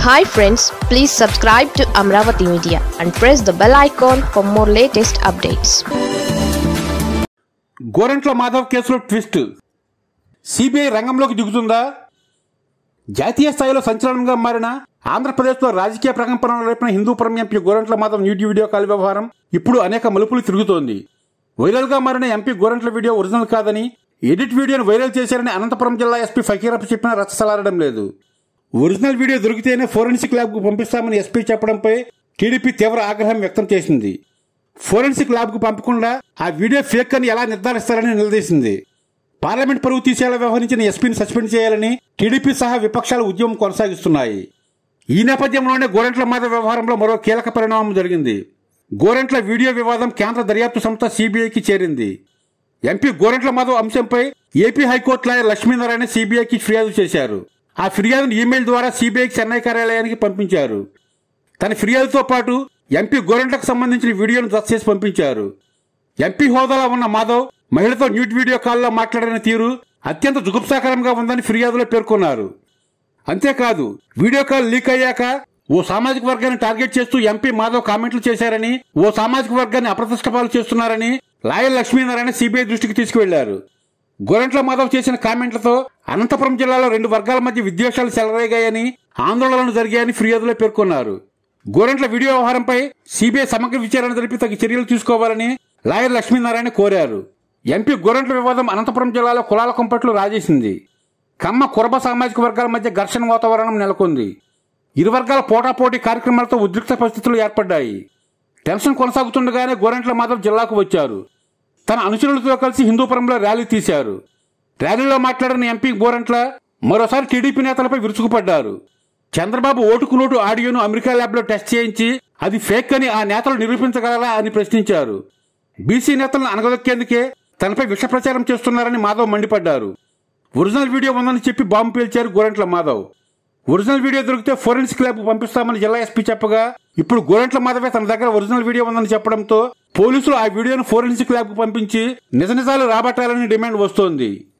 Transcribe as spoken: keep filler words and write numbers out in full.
Hi friends, please subscribe to Amaravathi Media and press the bell icon for more latest updates. Gorantla Madhav కేసులో twist. CBI రంగంలోకి దిగుతుందా? జాతీయ స్థాయిలో సంచలనంగా మారిన ఆంధ్రప్రదేశ్లో రాజకీయ ప్రకంపనలు రేపిన Hindupuram MP Gorantla Madhav nude video call వ్యవహారం ఇప్పుడు అనేక మలుపులు తిరుగుతోంది. వైరల్గా మారిన ఎంపీ గోరంట్ల వీడియో ఒరిజినల్ కాదని, ఎడిట్ వీడియోను వైరల్ చేశారని అనంతపురం జిల్లా ఎస్పీ ఫకీరప్ప చెప్పినా రచ్చసలారడం లేదు. ఒరిజినల్ వీడియో దొరికితేనే ఫోరెన్సిక్ ల్యాబ్కు పంపిస్తామని ఎస్పీ చెప్పడంపై టీడీపీ తీవ్ర ఆగ్రహం వ్యక్తం చేసింది. ఫోరెన్సిక్ ల్యాబ్కు పంపకుండా ఆ వీడియో ఫేక్ అని ఎలా నిర్ధారిస్తారని నిలదీసింది. పార్లమెంట్ పరువు తీసేలా వ్యవహరించిన ఎస్పీని సస్పెండ్ చేయాలని టీడీపీ సహా విపక్షాలు ఉద్యమం కొనసాగిస్తున్నాయి. ఈ నేపథ్యంలోనే గోరంట్ల మాధవ్ వ్యవహారంలో మరో కీలక పరిణామం జరిగింది. గోరంట్ల వీడియో వివాదం కేంద్ర దర్యాప్తు సంస్థ సిబిఐకి చేరింది. ఎంపీ గోరంట్ల మాధవ్ అంశంపై ఏపీ హైకోర్టు లాయర్ లక్ష్మీనారాయణ సిబిఐకి ఫిర్యాదు చేశారు. ఆ ఫిర్యాదును ఈమెయిల్ ద్వారా సిబిఐకి చెన్నై కార్యాలయానికి పంపించారు. తన ఫిర్యాదుతో పాటు ఎంపీ గోరంట్లకు సంబంధించిన వీడియోను జత చేసి పంపించారు. ఎంపీ హోదాలో ఉన్న మాధవ్ మహిళతో న్యూడ్ వీడియో కాల్లో మాట్లాడిన తీరు అత్యంత జుగుప్సాకరంగా ఉందని ఫిర్యాదులో పేర్కొన్నారు. అంతేకాదు, వీడియో కాల్ లీక్ అయ్యాక ఓ సామాజిక వర్గాన్ని టార్గెట్ చేస్తూ ఎంపీ మాధవ్ కామెంట్లు చేశారని, ఓ సామాజిక వర్గాన్ని అప్రతిష్టపాలు చేస్తున్నారని లాయర్ లక్ష్మీనారాయణ సిబిఐ దృష్టికి తీసుకువెళ్లారు. గోరంట్ల మాధవ్ చేసిన కామెంట్లతో అనంతపురం జిల్లాలో రెండు వర్గాల మధ్య విద్వేషాలు చెలరేగాయని, ఆందోళనలు జరిగాయని ఫిర్యాదులో పేర్కొన్నారు. గోరంట్ల వీడియో వ్యవహారంపై సిబిఐ సమగ్ర విచారణ జరిపి తగిన చర్యలు తీసుకోవాలని లాయర్ లక్ష్మీనారాయణ కోరారు. ఎంపీ గోరంట్ల వివాదం అనంతపురం జిల్లాలో కులాల కుంపట్లు రాజేసింది. కమ్మ కురబ సామాజిక వర్గాల మధ్య ఘర్షణ వాతావరణం నెలకొంది. ఇరు వర్గాల పోటాపోటీ కార్యక్రమాలతో ఉద్రిక్త పరిస్థితులు ఏర్పడ్డాయి. టెన్షన్ కొనసాగుతుండగానే గోరంట్ల మాధవ్ జిల్లాకు వచ్చారు. తన అనుచరులతో కలిసి హిందూపురంలో ర్యాలీ తీశారు. ర్యాలీలో మాట్లాడిన ఎంపీ గోరంట్ల మరోసారి టీడీపీ నేతలపై విరుచుకుపడ్డారు. చంద్రబాబు ఓటుకు నోటు ఆడియోను అమెరికా ల్యాబ్లో టెస్ట్ చేయించి అది ఫేక్ అని ఆ నేతలు నిరూపించగలరా అని ప్రశ్నించారు. బీసీ నేతలను అనగదొక్కేందుకే తనపై విష ప్రచారం చేస్తున్నారని మాధవ్ మండిపడ్డారు. ఒరిజినల్ వీడియో ఉందని చెప్పి బాంబు పేల్చారు గోరంట్ల మాధవ్. ఒరిజినల్ వీడియో దొరికితే ఫోరెన్సిక్ ల్యాబ్కు పంపిస్తామని జిల్లా ఎస్పీ చెప్పగా, ఇప్పుడు గోరంట్ల మాధవే తన దగ్గర ఒరిజినల్ వీడియో ఉందని చెప్పడంతో పోలీసులు ఆ వీడియోను ఫోరెన్సిక్ ల్యాబ్కు పంపించి నిజ నిజాలు రాబట్టాలని డిమాండ్ వస్తోంది.